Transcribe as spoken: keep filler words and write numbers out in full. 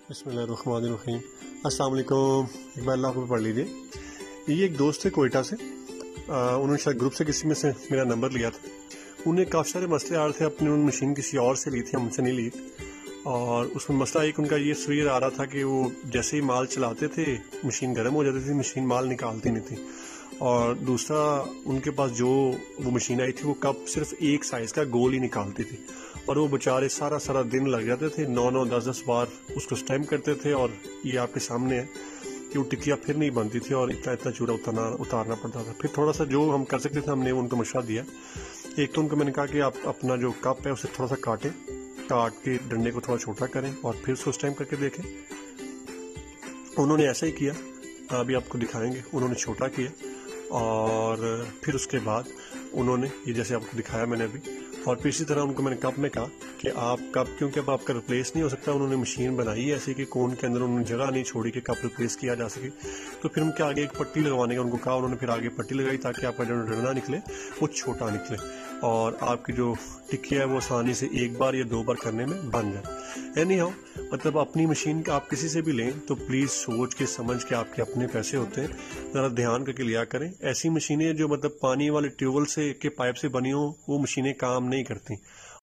بسم اللہ الرحمن الرحیم۔ السلام علیکم۔ ایک بار اللہ کو پڑھ لیجیے۔ یہ ایک دوست تھے کوئٹہ سے، انہوں نے شاید گروپ سے کسی میں سے میرا نمبر لیا تھا۔ انہیں کافی سارے مسئلے آ رہے تھے، اپنی ان مشین کسی اور سے لی تھی، ہم سے نہیں لی، اور اس میں مسئلہ ایک ان کا یہ سویر آ رہا تھا کہ وہ جیسے ہی مال چلاتے تھے مشین گرم ہو جاتی تھی، مشین مال نکالتی نہیں تھی، اور دوسرا ان کے پاس جو وہ مشین آئی تھی وہ کپ صرف ایک سائز کا گول ہی نکالتی تھی، اور وہ بیچارے سارا سارا دن لگ جاتے تھے، نو نو دس دس بار اس کو اسٹیمپ کرتے تھے، اور یہ آپ کے سامنے ہے کہ وہ ٹکیا پھر نہیں بنتی تھی اور اتنا اتنا چورا اتارنا اتارنا پڑتا تھا۔ پھر تھوڑا سا جو ہم کر سکتے تھے ہم نے ان کو مشورہ دیا۔ ایک تو ان کو میں نے کہا کہ آپ اپنا جو کپ ہے اسے تھوڑا سا کاٹیں، کاٹ کے ڈنڈے کو تھوڑا چھوٹا کریں اور پھر اس کو اسٹیمپ کر کے دیکھیں۔ انہوں نے ایسا ہی کیا، ابھی آپ کو دکھائیں گے۔ انہوں نے چھوٹا کیا اور پھر اس کے بعد انہوں نے یہ جیسے آپ کو دکھایا میں نے ابھی، اور پھر اسی طرح ان کو میں نے کپ میں کہا کہ آپ کپ کیونکہ اب آپ کا ریپلیس نہیں ہو سکتا، انہوں نے مشین بنائی ہے ایسی کہ کون کے اندر انہوں نے جگہ نہیں چھوڑی کہ کپ ریپلیس کیا جا سکے، تو پھر ان کے آگے ایک پٹی لگوانے کا ان کو کہا۔ انہوں نے پھر آگے پٹی لگائی تاکہ آپ کا جو ڈنڈا نکلے وہ چھوٹا نکلے اور آپ کی جو ٹکیا ہے وہ آسانی سے ایک بار یا دو بار کرنے میں بن جائے۔ اینی ہاؤ، مطلب اپنی مشین کا آپ کسی سے بھی لیں تو پلیز سوچ کے سمجھ کے، آپ کے اپنے پیسے ہوتے ہیں، ذرا دھیان کر کے لیا کریں۔ ایسی مشینیں جو مطلب پانی والے ٹیوبل سے کے پائپ سے بنی ہوں وہ مشینیں کام نہیں کرتی،